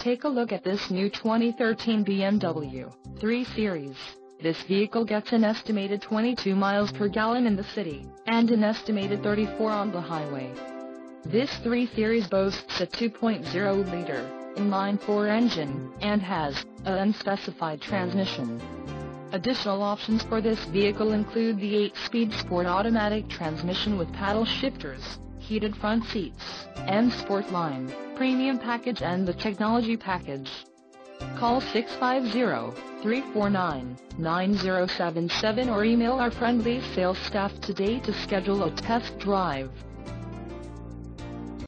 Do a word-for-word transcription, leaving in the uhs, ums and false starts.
Take a look at this new twenty thirteen B M W three Series. This vehicle gets an estimated twenty-two miles per gallon in the city, and an estimated thirty-four on the highway. This three Series boasts a two point oh liter inline-four engine, and has an unspecified transmission. Additional options for this vehicle include the eight-speed sport automatic transmission with paddle shifters, heated front seats, M Sport Line, Premium Package and the Technology Package. Call six five zero, three four nine, nine zero seven seven or email our friendly sales staff today to schedule a test drive.